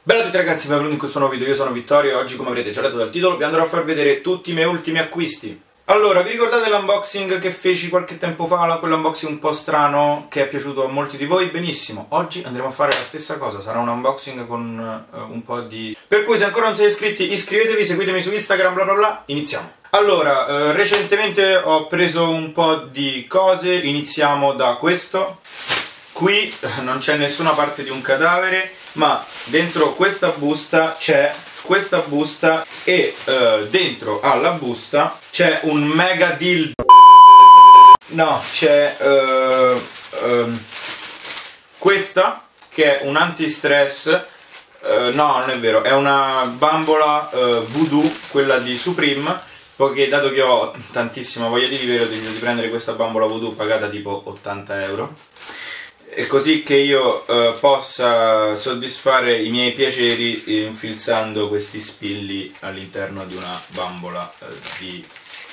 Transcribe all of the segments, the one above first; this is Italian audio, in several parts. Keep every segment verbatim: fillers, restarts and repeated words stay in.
Bella a tutti ragazzi, benvenuti in questo nuovo video, io sono Vittorio e oggi, come avrete già letto dal titolo, vi andrò a far vedere tutti i miei ultimi acquisti. Allora, vi ricordate l'unboxing che feci qualche tempo fa, quell'unboxing un po' strano che è piaciuto a molti di voi? Benissimo, oggi andremo a fare la stessa cosa, sarà un unboxing con uh, un po' di... Per cui se ancora non siete iscritti iscrivetevi, seguitemi su Instagram, bla bla bla, iniziamo. Allora, uh, recentemente ho preso un po' di cose, iniziamo da questo. Qui non c'è nessuna parte di un cadavere, ma dentro questa busta c'è questa busta e uh, dentro alla busta c'è un mega dildo. No, c'è uh, uh, questa che è un antistress. Uh, no, non è vero, è una bambola uh, voodoo, quella di Supreme, perché dato che ho tantissima voglia di vivere ho deciso di prendere questa bambola voodoo pagata tipo ottanta euro. E così che io eh, possa soddisfare i miei piaceri infilzando questi spilli all'interno di una bambola eh, di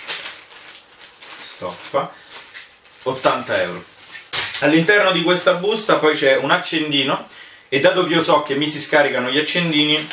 stoffa. Ottanta euro. All'interno di questa busta poi c'è un accendino e dato che io so che mi si scaricano gli accendini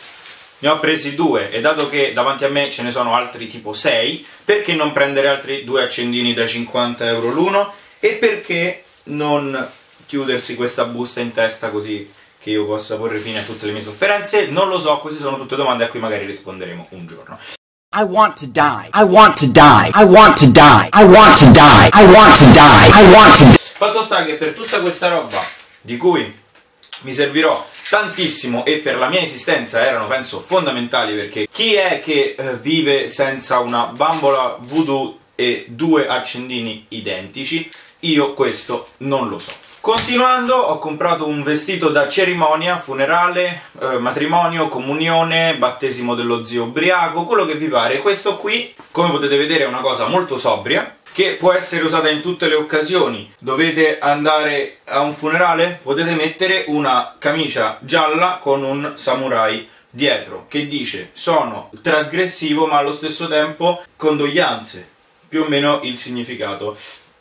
ne ho presi due, e dato che davanti a me ce ne sono altri tipo sei, perché non prendere altri due accendini da cinquanta euro l'uno? E perché non chiudersi questa busta in testa così che io possa porre fine a tutte le mie sofferenze? Non lo so, queste sono tutte domande a cui magari risponderemo un giorno. I want to die, I want to die, I want to die, I want to die, I want to die, I want to die. Fatto sta che per tutta questa roba, di cui mi servirò tantissimo e per la mia esistenza erano penso fondamentali, perché chi è che eh, vive senza una bambola voodoo e due accendini identici? Io questo non lo so. Continuando, ho comprato un vestito da cerimonia, funerale, eh, matrimonio, comunione, battesimo dello zio ubriaco, quello che vi pare. Questo qui, come potete vedere, è una cosa molto sobria, che può essere usata in tutte le occasioni. Dovete andare a un funerale? Potete mettere una camicia gialla con un samurai dietro, che dice sono trasgressivo ma allo stesso tempo condoglianze. Più o meno il significato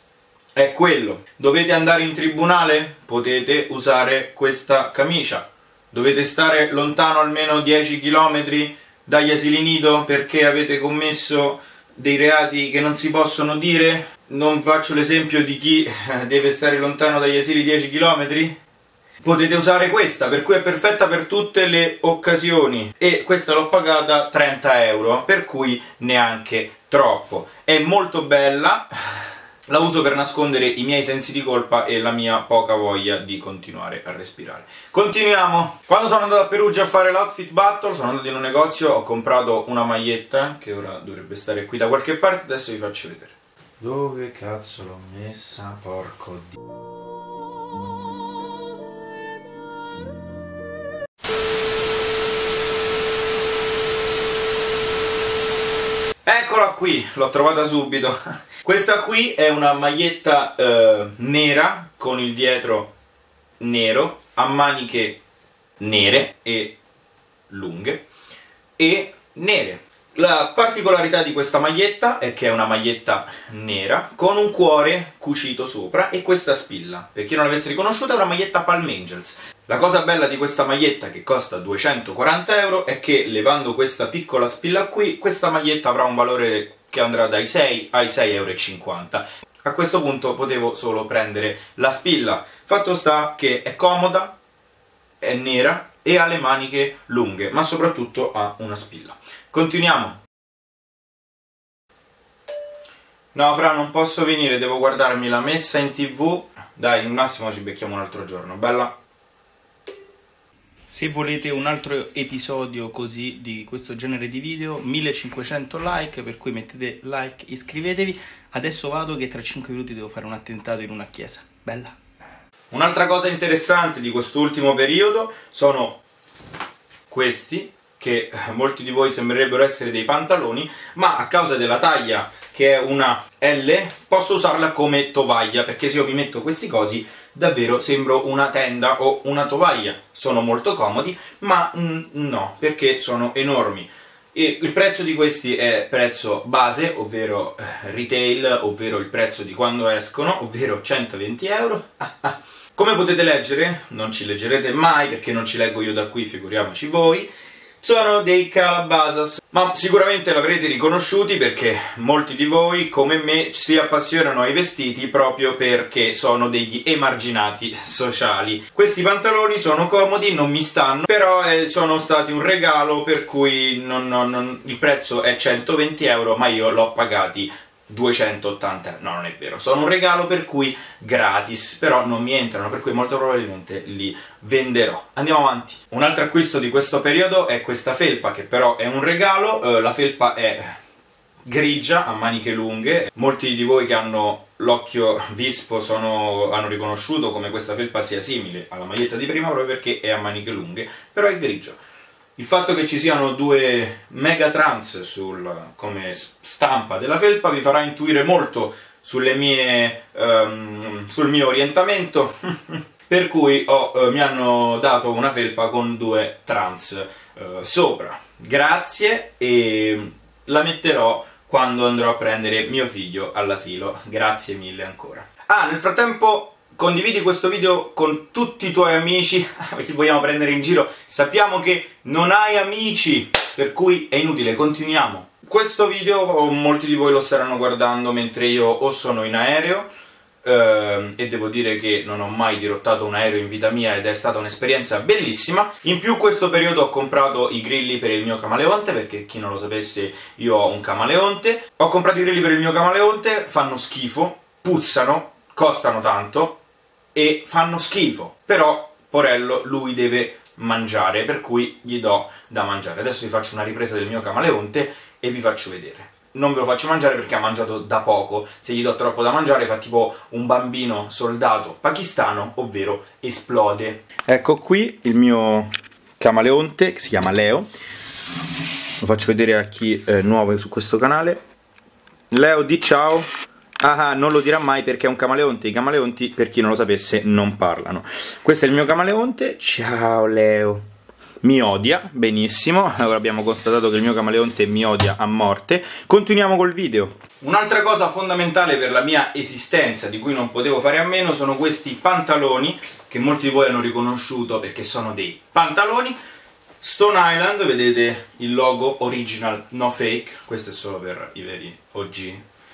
è quello. Dovete andare in tribunale? Potete usare questa camicia. Dovete stare lontano almeno dieci chilometri dagli asili nido perché avete commesso dei reati che non si possono dire? Non faccio l'esempio di chi deve stare lontano dagli asili dieci chilometri? Potete usare questa, per cui è perfetta per tutte le occasioni, e questa l'ho pagata trenta euro, per cui neanche troppo. È molto bella. La uso per nascondere i miei sensi di colpa e la mia poca voglia di continuare a respirare. Continuiamo! Quando sono andato a Perugia a fare l'outfit battle, sono andato in un negozio, ho comprato una maglietta, che ora dovrebbe stare qui da qualche parte, adesso vi faccio vedere. Dove cazzo l'ho messa? Porco dio. Eccola qui, l'ho trovata subito. Questa qui è una maglietta eh, nera con il dietro nero, a maniche nere e lunghe e nere. La particolarità di questa maglietta è che è una maglietta nera con un cuore cucito sopra e questa spilla. Per chi non l'avesse riconosciuta, è una maglietta Palm Angels. La cosa bella di questa maglietta, che costa duecentoquaranta euro, è che levando questa piccola spilla qui, questa maglietta avrà un valore che andrà dai sei ai sei e cinquanta euro. A questo punto potevo solo prendere la spilla. Fatto sta che è comoda, è nera e ha le maniche lunghe, ma soprattutto ha una spilla. Continuiamo. No, fra, non posso venire, devo guardarmi la messa in tv. Dai, un massimo ci becchiamo un altro giorno, bella? Se volete un altro episodio così di questo genere di video, millecinquecento like, per cui mettete like, iscrivetevi. Adesso vado che tra cinque minuti devo fare un attentato in una chiesa. Bella? Un'altra cosa interessante di quest'ultimo periodo sono questi, che molti di voi sembrerebbero essere dei pantaloni, ma a causa della taglia, che è una L, posso usarla come tovaglia, perché se io mi metto questi cosi davvero sembro una tenda o una tovaglia. Sono molto comodi, ma mm, no, perché sono enormi. E il prezzo di questi è prezzo base, ovvero eh, retail, ovvero il prezzo di quando escono, ovvero centoventi euro. Ah, ah. Come potete leggere, non ci leggerete mai perché non ci leggo io da qui, figuriamoci voi, sono dei Calabasas, ma sicuramente l'avrete riconosciuti perché molti di voi, come me, si appassionano ai vestiti proprio perché sono degli emarginati sociali. Questi pantaloni sono comodi, non mi stanno, però eh, sono stati un regalo per cui non, non, non, il prezzo è centoventi euro, ma io l'ho pagati duecentottanta, no non è vero, sono un regalo per cui gratis, però non mi entrano, per cui molto probabilmente li venderò. Andiamo avanti. Un altro acquisto di questo periodo è questa felpa, che però è un regalo. eh, la felpa è grigia, a maniche lunghe. Molti di voi che hanno l'occhio vispo sono, hanno riconosciuto come questa felpa sia simile alla maglietta di prima proprio perché è a maniche lunghe, però è grigia. Il fatto che ci siano due Megatrans sul, come stampa della felpa vi farà intuire molto sulle mie, um, sul mio orientamento, per cui ho, uh, mi hanno dato una felpa con due trans uh, sopra. Grazie, e la metterò quando andrò a prendere mio figlio all'asilo. Grazie mille ancora. Ah, nel frattempo condividi questo video con tutti i tuoi amici, perché vogliamo prendere in giro. Sappiamo che non hai amici, per cui è inutile, continuiamo. Questo video molti di voi lo staranno guardando mentre io o sono in aereo, ehm, e devo dire che non ho mai dirottato un aereo in vita mia ed è stata un'esperienza bellissima. In più questo periodo ho comprato i grilli per il mio camaleonte, perché chi non lo sapesse io ho un camaleonte. Ho comprato i grilli per il mio camaleonte, fanno schifo, puzzano, costano tanto e fanno schifo, però porello lui deve mangiare, per cui gli do da mangiare. Adesso vi faccio una ripresa del mio camaleonte e vi faccio vedere. Non ve lo faccio mangiare perché ha mangiato da poco, se gli do troppo da mangiare fa tipo un bambino soldato pakistano, ovvero esplode. Ecco qui il mio camaleonte, che si chiama Leo. Lo faccio vedere a chi è nuovo su questo canale. Leo, di ciao. Ah, non lo dirà mai perché è un camaleonte. I camaleonti, per chi non lo sapesse, non parlano. Questo è il mio camaleonte. Ciao Leo. Mi odia, benissimo. Ora abbiamo constatato che il mio camaleonte mi odia a morte. Continuiamo col video. Un'altra cosa fondamentale per la mia esistenza, di cui non potevo fare a meno, sono questi pantaloni, che molti di voi hanno riconosciuto perché sono dei pantaloni Stone Island. Vedete il logo original, no fake. Questo è solo per i veri O G.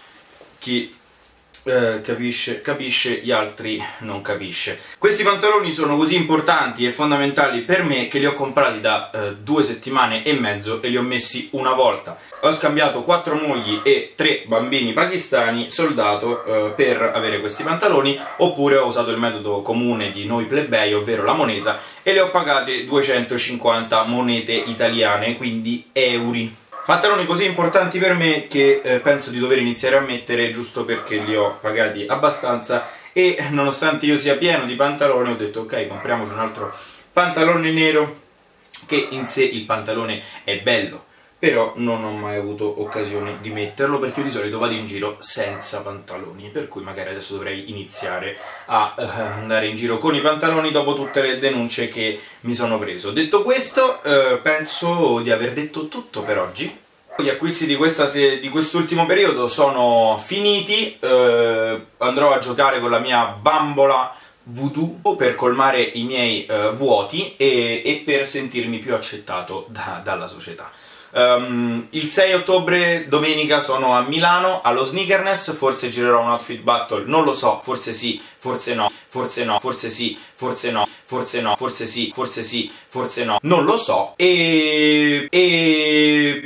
Chi eh, capisce, capisce, gli altri non capisce. Questi pantaloni sono così importanti e fondamentali per me che li ho comprati da eh, due settimane e mezzo e li ho messi una volta. Ho scambiato quattro mogli e tre bambini pakistani soldato eh, per avere questi pantaloni, oppure ho usato il metodo comune di noi plebei, ovvero la moneta, e le ho pagate duecentocinquanta monete italiane, quindi euro. Pantaloni così importanti per me che eh, penso di dover iniziare a mettere, giusto perché li ho pagati abbastanza, e nonostante io sia pieno di pantaloni ho detto ok, compriamoci un altro pantalone nero, che in sé il pantalone è bello, però non ho mai avuto occasione di metterlo perché io di solito vado in giro senza pantaloni, per cui magari adesso dovrei iniziare a uh, andare in giro con i pantaloni dopo tutte le denunce che mi sono preso. Detto questo, uh, penso di aver detto tutto per oggi. Gli acquisti di, questa di quest'ultimo periodo sono finiti, uh, andrò a giocare con la mia bambola voodoo per colmare i miei uh, vuoti e, e per sentirmi più accettato da, dalla società. Um, il sei ottobre, domenica, sono a Milano allo Sneakerness, forse girerò un outfit battle, non lo so, forse sì, forse no, forse no, forse sì, forse no, forse no, forse sì, forse sì, forse no, non lo so. E e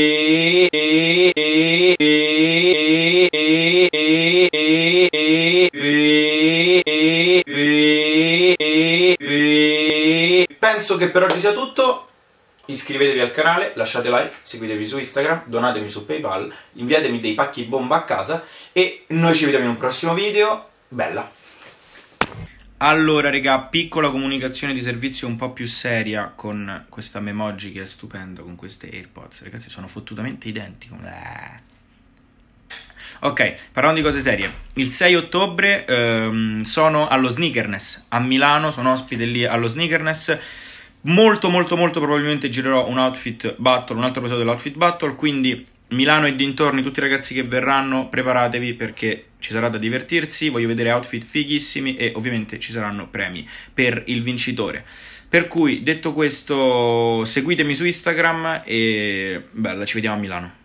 e e e penso che per oggi sia tutto. Iscrivetevi al canale, lasciate like, seguitemi su Instagram, donatemi su PayPal, inviatemi dei pacchi bomba a casa e noi ci vediamo in un prossimo video. Bella! Allora raga, piccola comunicazione di servizio un po' più seria con questa Memoji che è stupenda, con queste AirPods. Ragazzi, sono fottutamente identico. Ok, parlando di cose serie, il sei ottobre ehm, sono allo Sneakerness a Milano, sono ospite lì allo Sneakerness. molto molto molto probabilmente girerò un outfit battle, un altro episodio dell'outfit battle, quindi Milano e dintorni, tutti i ragazzi che verranno, preparatevi perché ci sarà da divertirsi, voglio vedere outfit fighissimi e ovviamente ci saranno premi per il vincitore. Per cui, detto questo, seguitemi su Instagram e bella, ci vediamo a Milano.